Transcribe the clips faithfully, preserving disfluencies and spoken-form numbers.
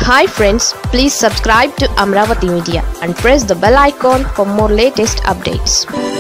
Hi friends, please subscribe to Amaravathi Media and press the bell icon for more latest updates.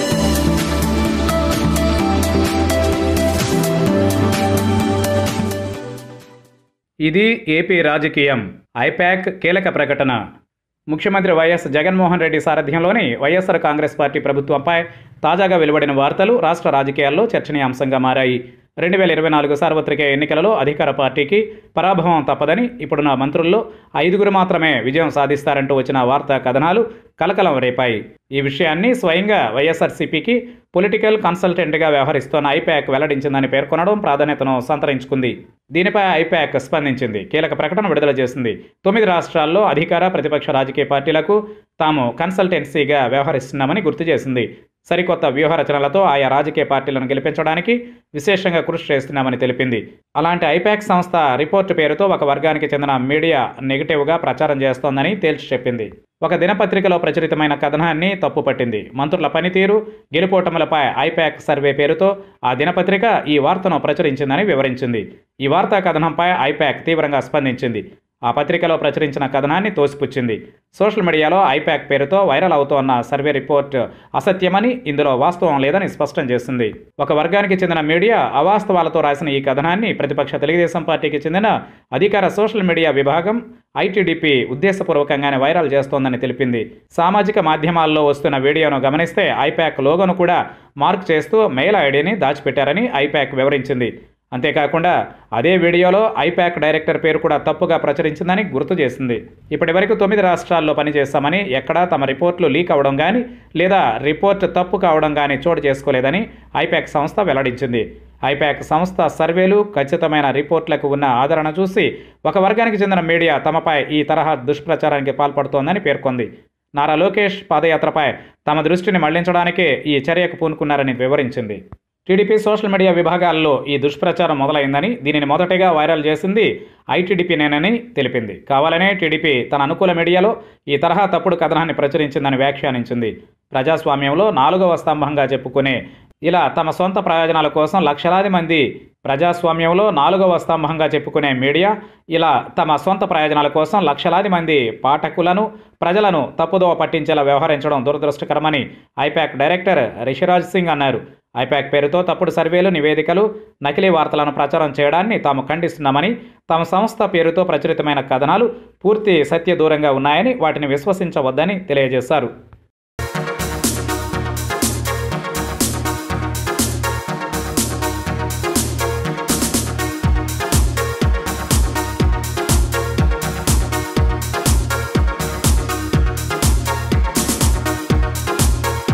ఇది AP రాజకీయం. ఐపాక్ కీలక ప్రకటన. ముఖ్యమంత్రి వైఎస్ జగన్మోహన్ రెడ్డి సారథ్యంలోని వైఎస్ఆర్ కాంగ్రెస్ పార్టీ ప్రభుత్వంపై తాజాగా వెలువడిన వార్తలు రాష్ట్ర రాజకీయాల్లో చర్చనీయాంశంగా మారాయి. రెండు వేల ఇరవై నాలుగు సార్వత్రిక ఎన్నికలలో అధికార పార్టీకి పరాభవం తప్పదని, ఇప్పుడున్న మంత్రుల్లో ఐదుగురు మాత్రమే విజయం సాధిస్తారంటూ వచ్చిన వార్తా కథనాలు కలకలం రేపాయి. ఈ విషయాన్ని స్వయంగా వైఎస్ఆర్సీపీకి పొలిటికల్ కన్సల్టెంట్గా వ్యవహరిస్తోన్న ఐపాక్ వెల్లడించిందని పేర్కొనడం ప్రాధాన్యతను సంతరించుకుంది. దీనిపై ఐపాక్ స్పందించింది. కీలక ప్రకటన విడుదల చేసింది. తొమ్మిది రాష్ట్రాల్లో అధికార ప్రతిపక్ష రాజకీయ పార్టీలకు తాము కన్సల్టెన్సీగా వ్యవహరిస్తున్నామని గుర్తు చేసింది. సరికొత్త వ్యూహ రచనలతో ఆయా రాజకీయ పార్టీలను గెలిపించడానికి విశేషంగా కృషి చేస్తున్నామని తెలిపింది. అలాంటి ఐపాక్ సంస్థ రిపోర్టు పేరుతో ఒక వర్గానికి చెందిన మీడియా నెగిటివ్గా ప్రచారం చేస్తోందని తేల్చి చెప్పింది. ఒక దినపత్రికలో ప్రచురితమైన కథనాన్ని తప్పుపట్టింది. మంత్రుల పనితీరు, గెలుపోటములపై ఐపాక్ సర్వే పేరుతో ఆ దినపత్రిక ఈ వార్తను ప్రచురించిందని వివరించింది. ఈ వార్తా కథనంపై ఐపాక్ తీవ్రంగా స్పందించింది. ఆ పత్రికలో ప్రచురించిన కథనాన్ని తోసిపుచ్చింది. సోషల్ మీడియాలో ఐపాక్ పేరుతో వైరల్ అవుతోన్న సర్వే రిపోర్ట్ అసత్యమని, ఇందులో వాస్తవం లేదని స్పష్టం చేసింది. ఒక వర్గానికి చెందిన మీడియా అవాస్తవాలతో రాసిన ఈ కథనాన్ని ప్రతిపక్ష తెలుగుదేశం పార్టీకి చెందిన అధికార సోషల్ మీడియా విభాగం ఐటీడీపీ ఉద్దేశపూర్వకంగానే వైరల్ చేస్తోందని తెలిపింది. సామాజిక మాధ్యమాల్లో వస్తున్న వీడియోను గమనిస్తే ఐపాక్ లోగోను కూడా మార్క్ చేస్తూ మెయిల్ ఐడీని దాచిపెట్టారని ఐపాక్ వివరించింది. అంతేకాకుండా అదే వీడియోలో ఐపాక్ డైరెక్టర్ పేరు కూడా తప్పుగా ప్రచురించిందని గుర్తు చేసింది. ఇప్పటి వరకు తొమ్మిది రాష్ట్రాల్లో పనిచేస్తామని, ఎక్కడా తమ రిపోర్ట్లు లీక్ అవ్వడం కానీ లేదా రిపోర్ట్ తప్పు కావడం కానీ చోటు చేసుకోలేదని ఐపాక్ సంస్థ వెల్లడించింది. ఐపాక్ సంస్థ సర్వేలు, ఖచ్చితమైన రిపోర్ట్లకు ఉన్న ఆదరణ చూసి ఒక వర్గానికి చెందిన మీడియా తమపై ఈ తరహా దుష్ప్రచారానికి పాల్పడుతోందని పేర్కొంది. నారా లోకేష్ పాదయాత్రపై తమ దృష్టిని మళ్లించడానికే ఈ చర్యకు పూనుకున్నారని వివరించింది. టీడీపీ సోషల్ మీడియా విభాగాల్లో ఈ దుష్ప్రచారం మొదలైందని, దీనిని మొదటగా వైరల్ చేసింది ఐటీడీపీనేనని తెలిపింది. కావాలనే టీడీపీ తన అనుకూల మీడియాలో ఈ తరహా తప్పుడు కథనాన్ని ప్రచురించిందని వ్యాఖ్యానించింది. ప్రజాస్వామ్యంలో నాలుగవ స్తంభంగా చెప్పుకునే ఇలా తమ సొంత ప్రయోజనాల కోసం లక్షలాది మంది ప్రజాస్వామ్యంలో నాలుగవ స్తంభంగా చెప్పుకునే మీడియా ఇలా తమ సొంత ప్రయోజనాల కోసం లక్షలాది మంది పాఠకులను, ప్రజలను తప్పుదోవ పట్టించేలా వ్యవహరించడం దురదృష్టకరమని ఐపాక్ డైరెక్టర్ రిషిరాజ్ సింగ్ అన్నారు. ఐపాక్ పేరుతో తప్పుడు సర్వేలు, నివేదికలు, నకిలీ వార్తలను ప్రచారం చేయడాన్ని తాము ఖండిస్తున్నామని, తమ సంస్థ పేరుతో ప్రచురితమైన కథనాలు పూర్తి సత్య దూరంగా ఉన్నాయని, వాటిని విశ్వసించవద్దని తెలియజేశారు.